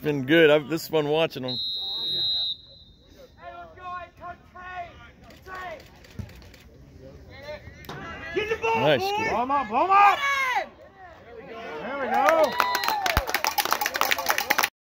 been good. This is fun watching them. Get the ball, Nice. boy! Blow him up!